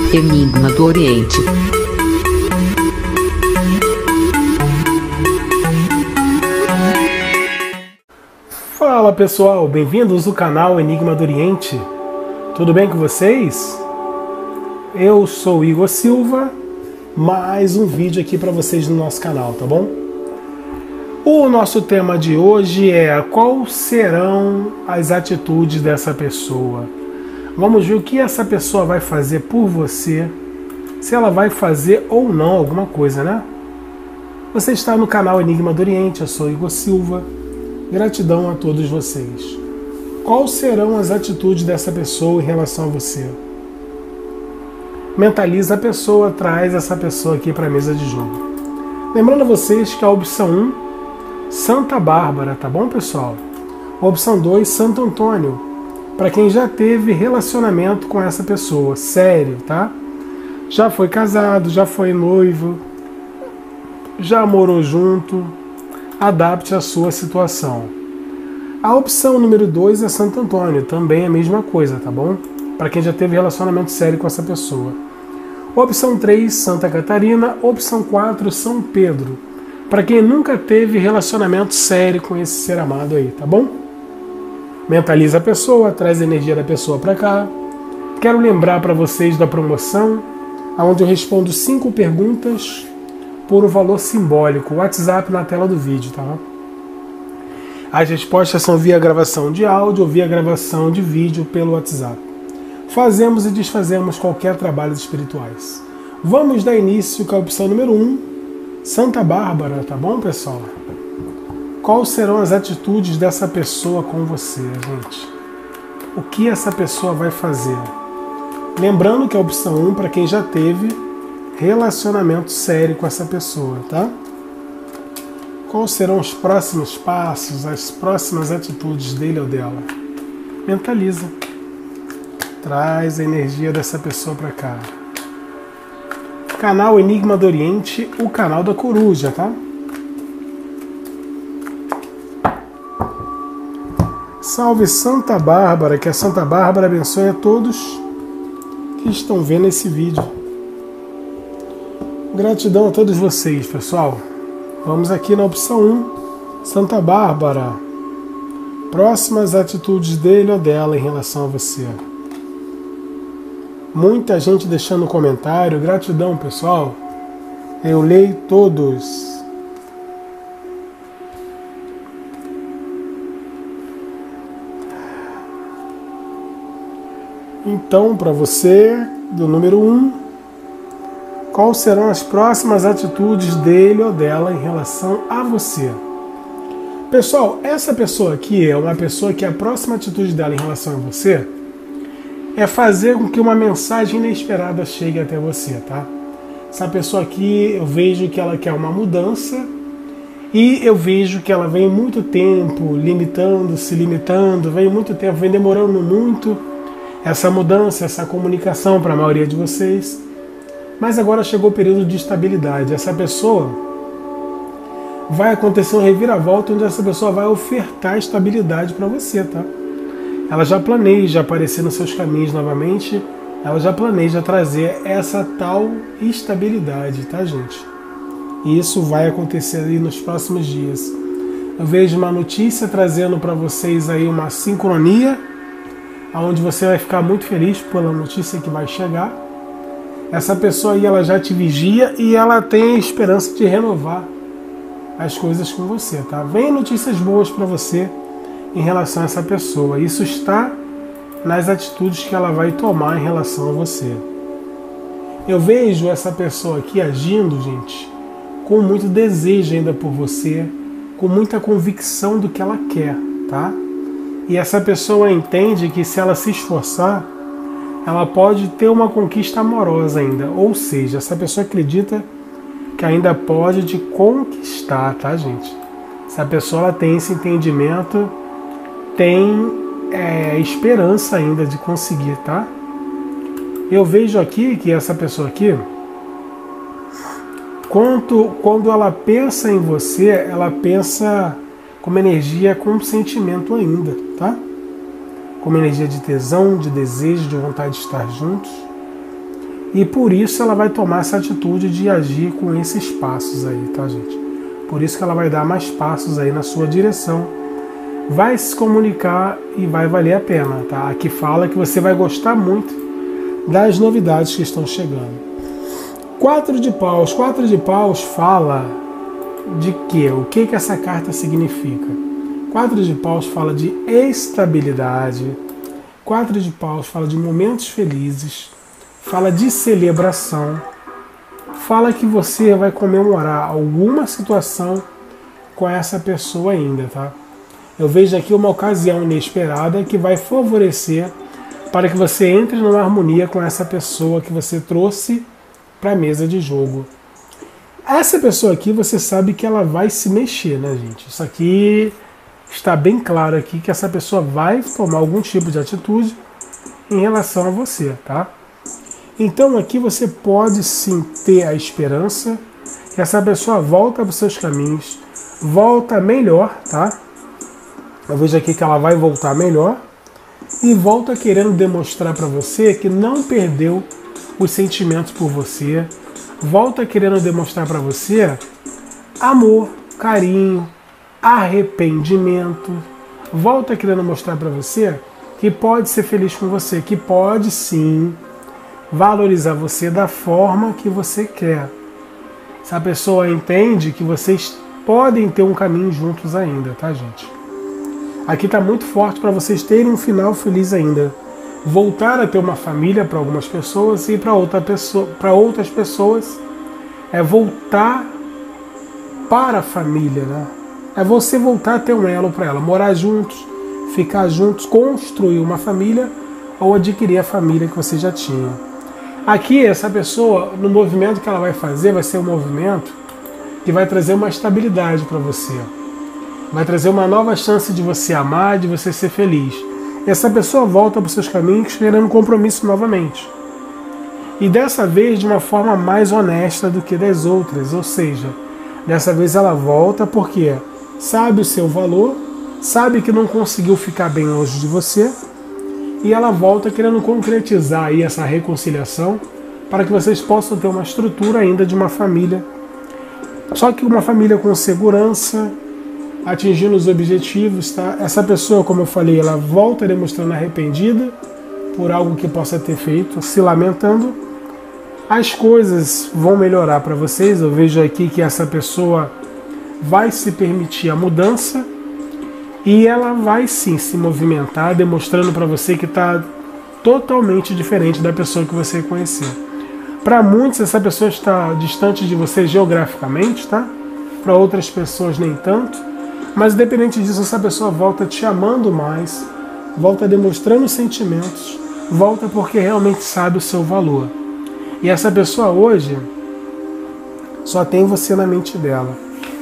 Enigma do Oriente. Fala pessoal, bem-vindos ao canal Enigma do Oriente. Tudo bem com vocês? Eu sou Igor Silva, mais um vídeo aqui para vocês no nosso canal, tá bom? O nosso tema de hoje é: quais serão as atitudes dessa pessoa? Vamos ver o que essa pessoa vai fazer por você, se ela vai fazer ou não alguma coisa, né? Você está no canal Enigma do Oriente, eu sou Igor Silva. Gratidão a todos vocês. Quais serão as atitudes dessa pessoa em relação a você? Mentaliza a pessoa, traz essa pessoa aqui para a mesa de jogo. Lembrando a vocês que a opção 1, Santa Bárbara, tá bom, pessoal? A opção 2, Santo Antônio, para quem já teve relacionamento com essa pessoa, sério, tá? Já foi casado, já foi noivo, já morou junto, adapte a sua situação. A opção número 2 é Santo Antônio, também é a mesma coisa, tá bom? Para quem já teve relacionamento sério com essa pessoa. Opção 3, Santa Catarina. Opção 4, São Pedro, para quem nunca teve relacionamento sério com esse ser amado aí, tá bom? Mentaliza a pessoa, traz a energia da pessoa para cá. Quero lembrar para vocês da promoção, onde eu respondo 5 perguntas por um valor simbólico. WhatsApp na tela do vídeo, tá? As respostas são via gravação de áudio ou via gravação de vídeo pelo WhatsApp. Fazemos e desfazemos qualquer trabalhos espirituais. Vamos dar início com a opção número 1, Santa Bárbara, tá bom, pessoal? Quais serão as atitudes dessa pessoa com você, gente? O que essa pessoa vai fazer? Lembrando que a opção 1 para quem já teve relacionamento sério com essa pessoa, tá? Quais serão os próximos passos, as próximas atitudes dele ou dela? Mentaliza. Traz a energia dessa pessoa para cá. Canal Enigma do Oriente, o canal da coruja, tá? Salve Santa Bárbara, que a Santa Bárbara abençoe a todos que estão vendo esse vídeo. Gratidão a todos vocês, pessoal. Vamos aqui na opção 1, Santa Bárbara. Próximas atitudes dele ou dela em relação a você. Muita gente deixando comentário. Gratidão, pessoal. Eu leio todos. Então, para você, do número 1, quais serão as próximas atitudes dele ou dela em relação a você? Pessoal, essa pessoa aqui é uma pessoa que a próxima atitude dela em relação a você é fazer com que uma mensagem inesperada chegue até você, tá? Essa pessoa aqui, eu vejo que ela quer uma mudança e eu vejo que ela vem muito tempo se limitando, vem muito tempo, vem demorando muito essa mudança, essa comunicação para a maioria de vocês. Mas agora chegou o período de estabilidade. Essa pessoa vai acontecer um reviravolta onde essa pessoa vai ofertar estabilidade para você, tá? Ela já planeja aparecer nos seus caminhos novamente, ela já planeja trazer essa tal estabilidade, tá, gente? E isso vai acontecer aí nos próximos dias. Eu vejo uma notícia trazendo para vocês aí uma sincronia, onde você vai ficar muito feliz pela notícia que vai chegar. Essa pessoa aí, ela já te vigia e ela tem a esperança de renovar as coisas com você, tá? Vem notícias boas para você em relação a essa pessoa. Isso está nas atitudes que ela vai tomar em relação a você. Eu vejo essa pessoa aqui agindo, gente, com muito desejo ainda por você, com muita convicção do que ela quer, tá? E essa pessoa entende que se ela se esforçar, ela pode ter uma conquista amorosa ainda. Ou seja, essa pessoa acredita que ainda pode te conquistar, tá, gente? Essa pessoa ela tem esse entendimento, tem esperança ainda de conseguir, tá? Eu vejo aqui que essa pessoa aqui, quando ela pensa em você, ela pensa com uma energia, com um sentimento ainda, tá? Com uma energia de tesão, de desejo, de vontade de estar juntos. E por isso ela vai tomar essa atitude de agir com esses passos aí, tá, gente? Por isso que ela vai dar mais passos aí na sua direção. Vai se comunicar e vai valer a pena, tá? Aqui fala que você vai gostar muito das novidades que estão chegando. 4 de paus. 4 de paus fala de quê? O que essa carta significa? 4 de paus fala de estabilidade. 4 de paus fala de momentos felizes. Fala de celebração. Fala que você vai comemorar alguma situação com essa pessoa ainda, tá? Eu vejo aqui uma ocasião inesperada que vai favorecer para que você entre numa harmonia com essa pessoa que você trouxe para a mesa de jogo. Essa pessoa aqui, você sabe que ela vai se mexer, né, gente? Isso aqui está bem claro aqui que essa pessoa vai tomar algum tipo de atitude em relação a você, tá? Então aqui você pode sim ter a esperança que essa pessoa volta para os seus caminhos, volta melhor, tá? Eu vejo aqui que ela vai voltar melhor e volta querendo demonstrar para você que não perdeu os sentimentos por você, volta querendo demonstrar para você amor, carinho, arrependimento, volta querendo mostrar para você que pode ser feliz com você, que pode sim valorizar você da forma que você quer. Essa pessoa entende que vocês podem ter um caminho juntos ainda, tá, gente? Aqui está muito forte para vocês terem um final feliz ainda. Voltar a ter uma família para algumas pessoas e para outras pessoas é voltar para a família, né? É você voltar a ter um elo para ela, morar juntos, ficar juntos, construir uma família ou adquirir a família que você já tinha. Aqui, essa pessoa, no movimento que ela vai fazer, vai ser um movimento que vai trazer uma estabilidade para você. Vai trazer uma nova chance de você amar, de você ser feliz. E essa pessoa volta para os seus caminhos querendo compromisso novamente. E dessa vez de uma forma mais honesta do que das outras. Ou seja, dessa vez ela volta porque sabe o seu valor, sabe que não conseguiu ficar bem longe de você, e ela volta querendo concretizar aí essa reconciliação para que vocês possam ter uma estrutura ainda de uma família. Só que uma família com segurança, atingindo os objetivos, tá? Essa pessoa, como eu falei, ela volta demonstrando arrependida por algo que possa ter feito, se lamentando. As coisas vão melhorar para vocês. Eu vejo aqui que essa pessoa vai se permitir a mudança e ela vai sim se movimentar, demonstrando para você que está totalmente diferente da pessoa que você conheceu. Para muitos, essa pessoa está distante de você geograficamente, tá? Para outras pessoas nem tanto. Mas independente disso, essa pessoa volta te amando mais, volta demonstrando sentimentos, volta porque realmente sabe o seu valor. E essa pessoa hoje só tem você na mente dela.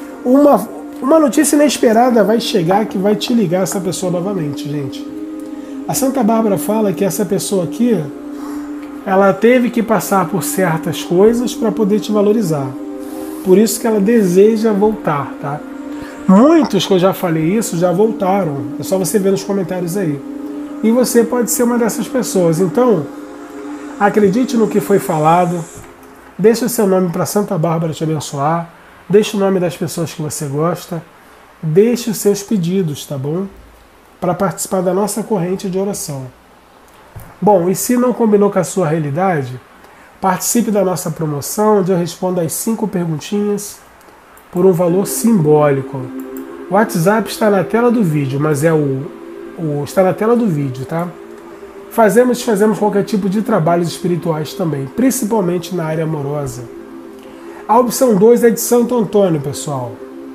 Uma notícia inesperada vai chegar que vai te ligar essa pessoa novamente, gente. A Santa Bárbara fala que essa pessoa aqui, ela teve que passar por certas coisas para poder te valorizar. Por isso que ela deseja voltar, tá? Muitos que eu já falei isso já voltaram. É só você ver nos comentários aí. E você pode ser uma dessas pessoas. Então, acredite no que foi falado. Deixe o seu nome para Santa Bárbara te abençoar. Deixe o nome das pessoas que você gosta. Deixe os seus pedidos, tá bom? Para participar da nossa corrente de oração. Bom, e se não combinou com a sua realidade, participe da nossa promoção, onde eu respondo as 5 perguntinhas por um valor simbólico. O WhatsApp está na tela do vídeo, mas está na tela do vídeo, tá? Fazemos qualquer tipo de trabalhos espirituais também, principalmente na área amorosa. A opção 2 é de Santo Antônio, pessoal.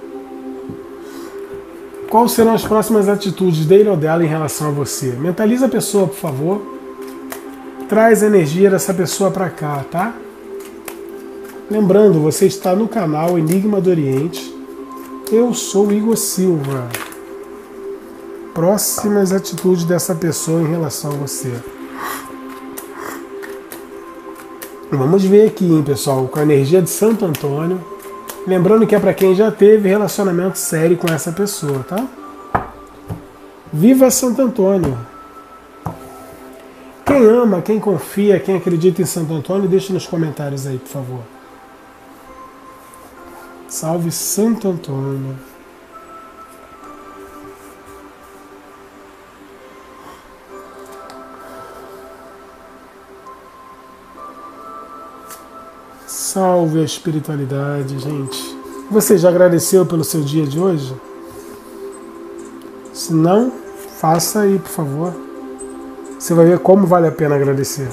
Quais serão as próximas atitudes dele ou dela em relação a você? Mentaliza a pessoa, por favor. Traz a energia dessa pessoa para cá, tá? Lembrando, você está no canal Enigma do Oriente. Eu sou o Igor Silva. Próximas atitudes dessa pessoa em relação a você. Vamos ver aqui, hein, pessoal, com a energia de Santo Antônio. Lembrando que é para quem já teve relacionamento sério com essa pessoa, tá? Viva Santo Antônio! Quem ama, quem confia, quem acredita em Santo Antônio, deixa nos comentários aí, por favor. Salve Santo Antônio. Salve a espiritualidade, gente. Você já agradeceu pelo seu dia de hoje? Se não, faça aí, por favor. Você vai ver como vale a pena agradecer.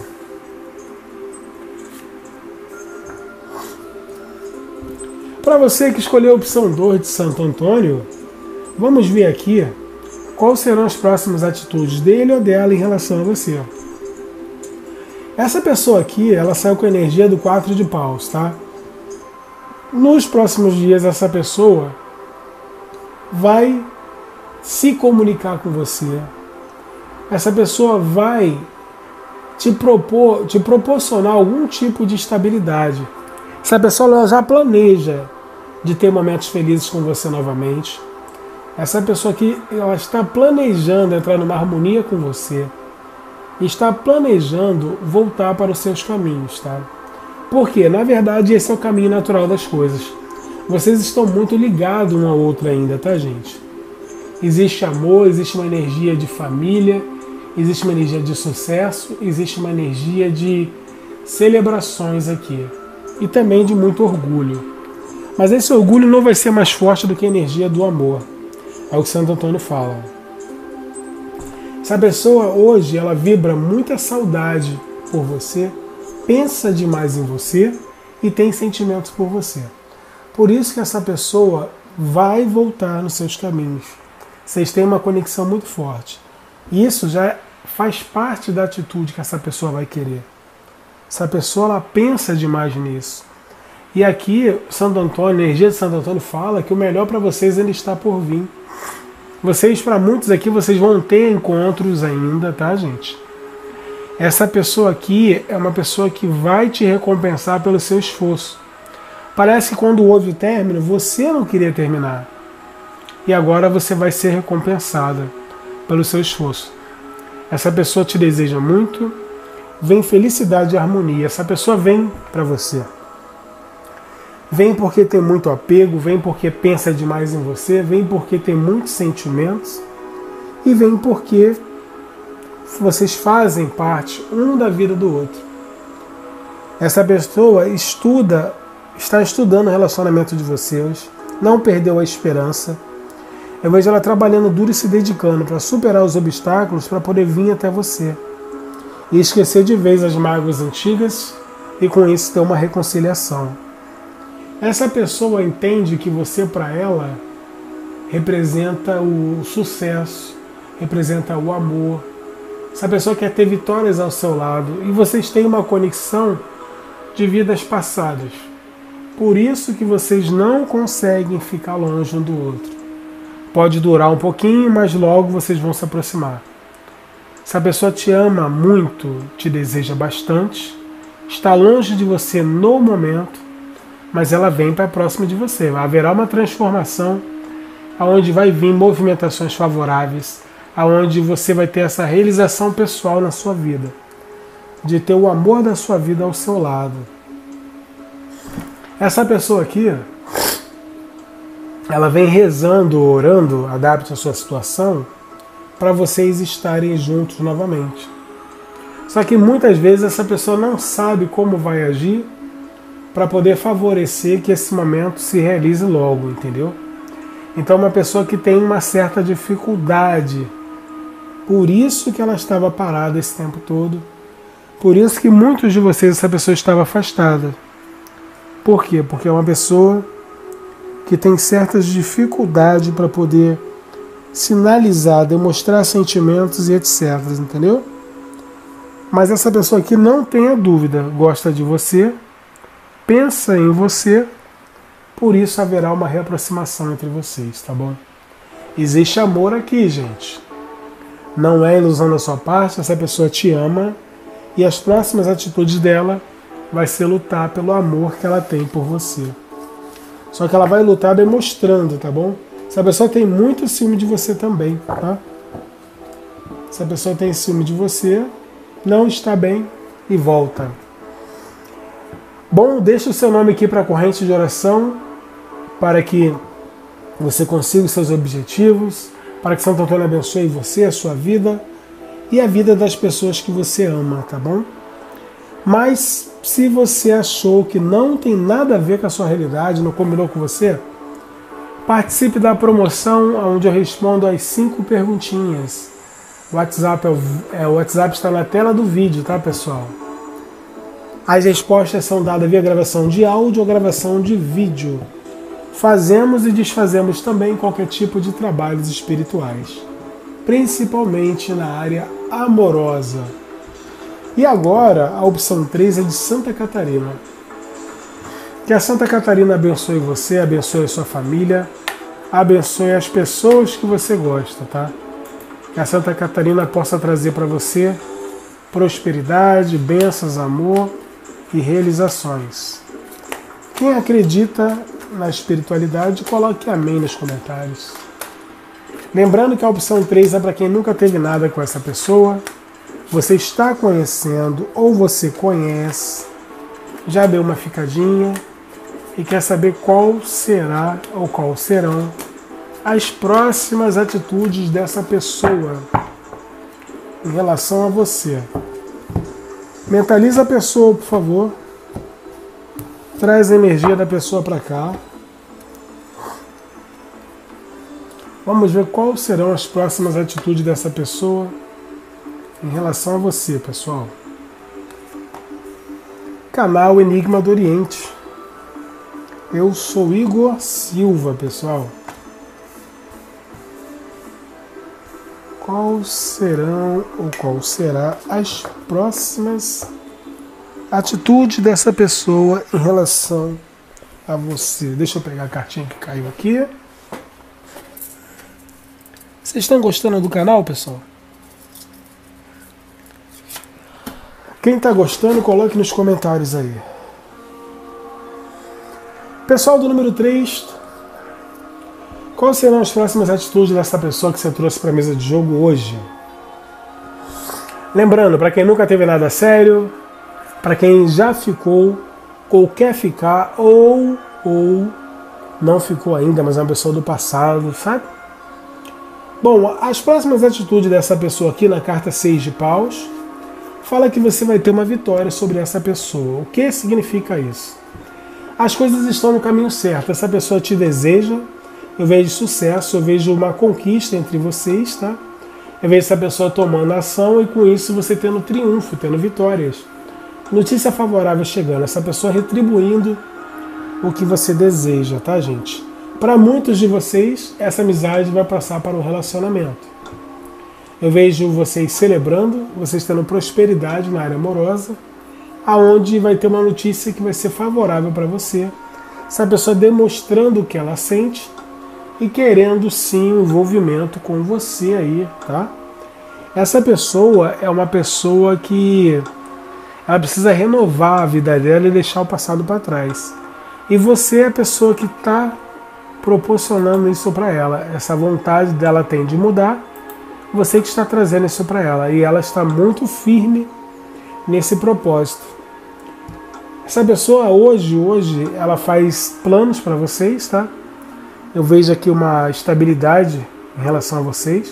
Para você que escolheu a opção 2 de Santo Antônio, vamos ver aqui quais serão as próximas atitudes dele ou dela em relação a você. Essa pessoa aqui, ela saiu com a energia do 4 de paus, tá? Nos próximos dias, essa pessoa vai se comunicar com você. Essa pessoa vai te proporcionar algum tipo de estabilidade. Essa pessoa ela já planeja de ter momentos felizes com você novamente. Essa pessoa aqui, ela está planejando entrar numa harmonia com você. Está planejando voltar para os seus caminhos, tá? Porque, na verdade, esse é o caminho natural das coisas. Vocês estão muito ligados um ao outro ainda, tá, gente? Existe amor, existe uma energia de família, existe uma energia de sucesso, existe uma energia de celebrações aqui. E também de muito orgulho. Mas esse orgulho não vai ser mais forte do que a energia do amor. É o que Santo Antônio fala. Essa pessoa hoje, ela vibra muita saudade por você, pensa demais em você e tem sentimentos por você. Por isso que essa pessoa vai voltar nos seus caminhos. Vocês têm uma conexão muito forte. E isso já faz parte da atitude que essa pessoa vai querer. Essa pessoa ela pensa demais nisso. E aqui, Santo Antônio, a energia de Santo Antônio fala que o melhor para vocês ainda está por vir. Vocês, para muitos aqui, vocês vão ter encontros ainda, tá, gente? Essa pessoa aqui é uma pessoa que vai te recompensar pelo seu esforço. Parece que quando houve o término, você não queria terminar. E agora você vai ser recompensada pelo seu esforço. Essa pessoa te deseja muito, vem felicidade e harmonia. Essa pessoa vem para você. Vem porque tem muito apego, vem porque pensa demais em você, vem porque tem muitos sentimentos e vem porque vocês fazem parte um da vida do outro. Essa pessoa está estudando o relacionamento de vocês, não perdeu a esperança. Eu vejo ela trabalhando duro e se dedicando para superar os obstáculos para poder vir até você e esquecer de vez as mágoas antigas e com isso ter uma reconciliação. Essa pessoa entende que você, para ela, representa o sucesso, representa o amor. Essa pessoa quer ter vitórias ao seu lado e vocês têm uma conexão de vidas passadas. Por isso que vocês não conseguem ficar longe um do outro. Pode durar um pouquinho, mas logo vocês vão se aproximar. Essa pessoa te ama muito, te deseja bastante, está longe de você no momento, mas ela vem para próxima de você. Haverá uma transformação, onde vai vir movimentações favoráveis, onde você vai ter essa realização pessoal na sua vida, de ter o amor da sua vida ao seu lado. Essa pessoa aqui, ela vem rezando, orando, adapte a sua situação, para vocês estarem juntos novamente. Só que muitas vezes essa pessoa não sabe como vai agir para poder favorecer que esse momento se realize logo, entendeu? Então é uma pessoa que tem uma certa dificuldade. Por isso que ela estava parada esse tempo todo. Por isso que muitos de vocês, essa pessoa estava afastada. Por quê? Porque é uma pessoa que tem certas dificuldades para poder sinalizar, demonstrar sentimentos e etc, entendeu? Mas essa pessoa aqui, não tenha dúvida, gosta de você, pensa em você, por isso haverá uma reaproximação entre vocês, tá bom? Existe amor aqui, gente. Não é ilusão da sua parte, essa pessoa te ama e as próximas atitudes dela vai ser lutar pelo amor que ela tem por você. Só que ela vai lutar demonstrando, tá bom? Essa pessoa tem muito ciúme de você também, tá? Essa pessoa tem ciúme de você não está bem e volta. Bom, deixa o seu nome aqui para a corrente de oração, para que você consiga os seus objetivos, para que Santo Antônio abençoe você, a sua vida e a vida das pessoas que você ama, tá bom? Mas se você achou que não tem nada a ver com a sua realidade, não combinou com você, participe da promoção onde eu respondo as 5 perguntinhas. O WhatsApp está na tela do vídeo, tá, pessoal? As respostas são dadas via gravação de áudio ou gravação de vídeo. Fazemos e desfazemos também qualquer tipo de trabalhos espirituais, principalmente na área amorosa. E agora, a opção 3 é de Santa Catarina. Que a Santa Catarina abençoe você, abençoe a sua família, abençoe as pessoas que você gosta, tá? Que a Santa Catarina possa trazer para você prosperidade, bênçãos, amor e realizações. Quem acredita na espiritualidade, coloque amém nos comentários. Lembrando que a opção 3 é para quem nunca teve nada com essa pessoa, você está conhecendo ou você conhece, já deu uma ficadinha e quer saber qual será ou qual serão as próximas atitudes dessa pessoa em relação a você. Mentaliza a pessoa, por favor. Traz a energia da pessoa para cá. Vamos ver quais serão as próximas atitudes dessa pessoa em relação a você, pessoal. Canal Enigma do Oriente. Eu sou Igor Silva, pessoal. Qual serão ou qual será as próximas atitudes dessa pessoa em relação a você? Deixa eu pegar a cartinha que caiu aqui. Vocês estão gostando do canal, pessoal? Quem está gostando, coloque nos comentários aí. Pessoal do número 3... Quais serão as próximas atitudes dessa pessoa que você trouxe para a mesa de jogo hoje? Lembrando, para quem nunca teve nada sério, para quem já ficou, ou quer ficar, ou não ficou ainda, mas é uma pessoa do passado, sabe? Bom, as próximas atitudes dessa pessoa aqui na carta 6 de paus, fala que você vai ter uma vitória sobre essa pessoa. O que significa isso? As coisas estão no caminho certo, essa pessoa te deseja. Eu vejo sucesso, eu vejo uma conquista entre vocês, tá? Eu vejo essa pessoa tomando ação e com isso você tendo triunfo, tendo vitórias. Notícia favorável chegando, essa pessoa retribuindo o que você deseja, tá, gente? Para muitos de vocês, essa amizade vai passar para um relacionamento. Eu vejo vocês celebrando, vocês tendo prosperidade na área amorosa, aonde vai ter uma notícia que vai ser favorável para você. Essa pessoa demonstrando o que ela sente, e querendo sim um envolvimento com você aí, tá? Essa pessoa é uma pessoa que ela precisa renovar a vida dela e deixar o passado para trás. E você é a pessoa que está proporcionando isso para ela. Essa vontade dela tem de mudar, você que está trazendo isso para ela. E ela está muito firme nesse propósito. Essa pessoa hoje ela faz planos para vocês, tá? Eu vejo aqui uma estabilidade em relação a vocês.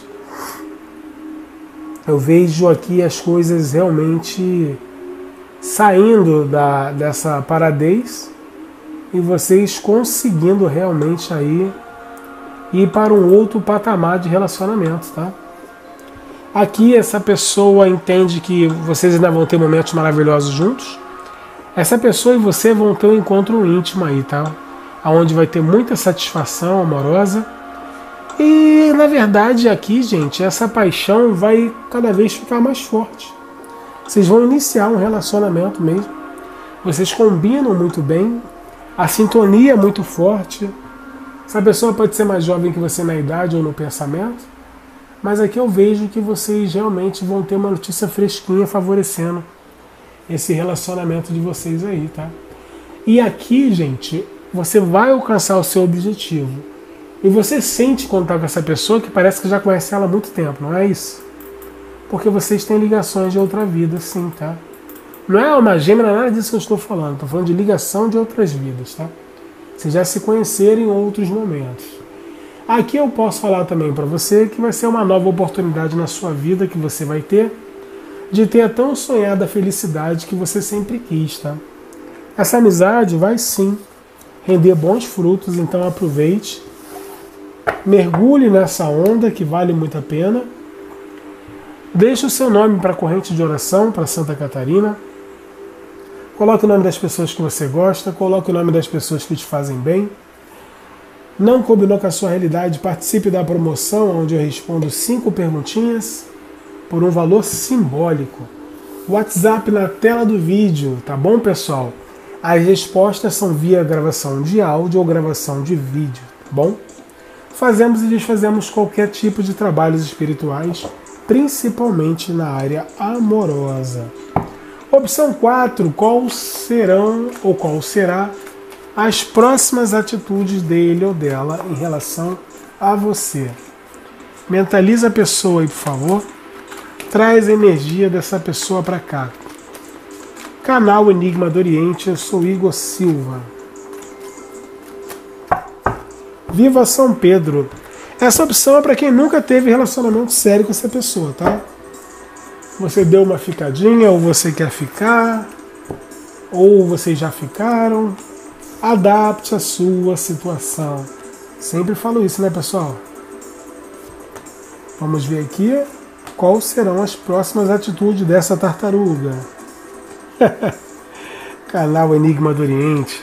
Eu vejo aqui as coisas realmente saindo dessa paradez e vocês conseguindo realmente aí ir para um outro patamar de relacionamento, tá? Aqui essa pessoa entende que vocês ainda vão ter momentos maravilhosos juntos. Essa pessoa e você vão ter um encontro íntimo aí, tá? Onde vai ter muita satisfação amorosa. E, na verdade, aqui, gente, essa paixão vai cada vez ficar mais forte. Vocês vão iniciar um relacionamento mesmo. Vocês combinam muito bem. A sintonia é muito forte. Essa pessoa pode ser mais jovem que você na idade ou no pensamento. Mas aqui eu vejo que vocês realmente vão ter uma notícia fresquinha favorecendo esse relacionamento de vocês aí, tá? E aqui, gente, você vai alcançar o seu objetivo. E você sente quando está com essa pessoa que parece que já conhece ela há muito tempo, não é isso? porque vocês têm ligações de outra vida, sim, tá? Não é alma gêmea, não é nada disso que eu estou falando. Estou falando de ligação de outras vidas, tá? Vocês já se conheceram em outros momentos. Aqui eu posso falar também para você que vai ser uma nova oportunidade na sua vida que você vai ter de ter a tão sonhada felicidade que você sempre quis, tá? Essa amizade vai sim render bons frutos, então aproveite, mergulhe nessa onda que vale muito a pena, deixe o seu nome para a corrente de oração para Santa Catarina, coloque o nome das pessoas que você gosta, coloque o nome das pessoas que te fazem bem. Não combinou com a sua realidade? Participe da promoção onde eu respondo 5 perguntinhas por um valor simbólico. WhatsApp na tela do vídeo, tá bom, pessoal? As respostas são via gravação de áudio ou gravação de vídeo, tá bom? Fazemos e desfazemos qualquer tipo de trabalhos espirituais, principalmente na área amorosa. Opção 4. Qual serão ou qual será as próximas atitudes dele ou dela em relação a você? Mentaliza a pessoa aí, por favor. Traz a energia dessa pessoa para cá. Canal Enigma do Oriente, eu sou Igor Silva. Viva São Pedro. Essa opção é para quem nunca teve relacionamento sério com essa pessoa, tá? Você deu uma ficadinha, ou você quer ficar, ou vocês já ficaram. Adapte a sua situação. Sempre falo isso, né, pessoal? Vamos ver aqui quais serão as próximas atitudes dessa tartaruga. Canal Enigma do Oriente.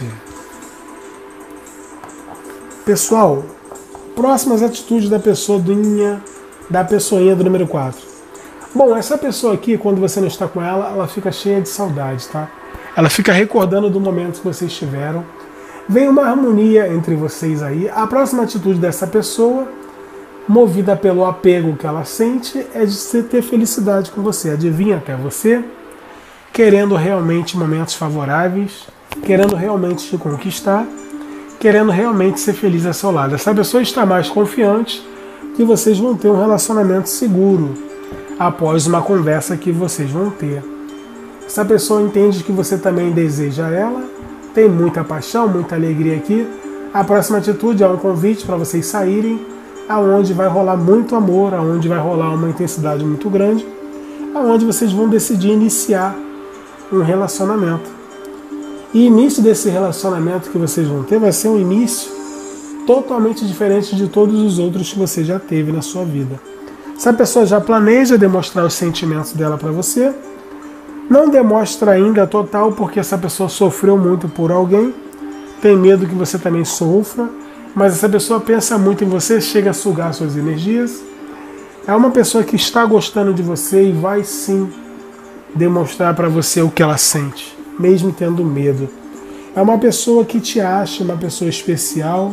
Pessoal, próximas atitudes da pessoinha do número 4. Bom, essa pessoa aqui, quando você não está com ela, ela fica cheia de saudade, tá? Ela fica recordando do momento que vocês tiveram. Vem uma harmonia entre vocês aí. A próxima atitude dessa pessoa, movida pelo apego que ela sente, é de ter felicidade com você. Adivinha até você, querendo realmente momentos favoráveis, querendo realmente te conquistar, querendo realmente ser feliz ao seu lado. Essa pessoa está mais confiante que vocês vão ter um relacionamento seguro após uma conversa que vocês vão ter. Essa pessoa entende que você também deseja ela, tem muita paixão, muita alegria aqui. A próxima atitude é um convite para vocês saírem, aonde vai rolar muito amor, aonde vai rolar uma intensidade muito grande, aonde vocês vão decidir iniciar um relacionamento. E início desse relacionamento que vocês vão ter vai ser um início totalmente diferente de todos os outros que você já teve na sua vida. Se a pessoa já planeja demonstrar os sentimentos dela para você, não demonstra ainda total porque essa pessoa sofreu muito por alguém, tem medo que você também sofra, mas essa pessoa pensa muito em você, chega a sugar suas energias. É uma pessoa que está gostando de você e vai sim demonstrar para você o que ela sente, mesmo tendo medo. É uma pessoa que te acha uma pessoa especial,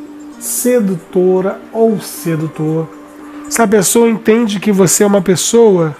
sedutora ou sedutor. Essa pessoa entende que você é uma pessoa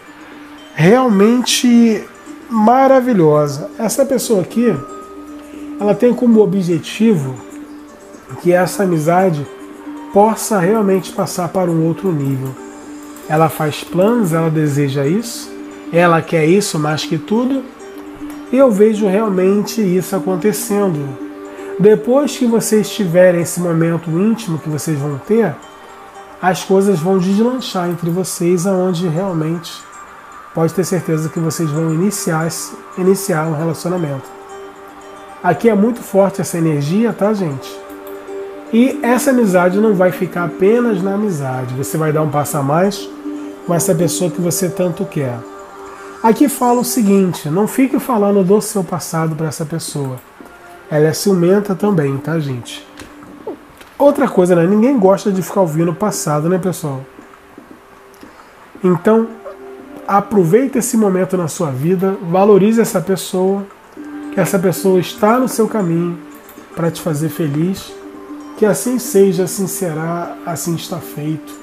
realmente maravilhosa. Essa pessoa aqui, ela tem como objetivo que essa amizade possa realmente passar para um outro nível. Ela faz planos, ela deseja isso, ela quer isso mais que tudo, e eu vejo realmente isso acontecendo. Depois que vocês tiverem esse momento íntimo que vocês vão ter, as coisas vão deslanchar entre vocês, aonde realmente pode ter certeza que vocês vão iniciar um relacionamento. Aqui é muito forte essa energia, tá, gente? E essa amizade não vai ficar apenas na amizade. Você vai dar um passo a mais com essa pessoa que você tanto quer. Aqui fala o seguinte, não fique falando do seu passado para essa pessoa. Ela é ciumenta também, tá, gente? Outra coisa, né? Ninguém gosta de ficar ouvindo o passado, né, pessoal? Então, aproveite esse momento na sua vida, valorize essa pessoa, que essa pessoa está no seu caminho para te fazer feliz, que assim seja, assim será, assim está feito.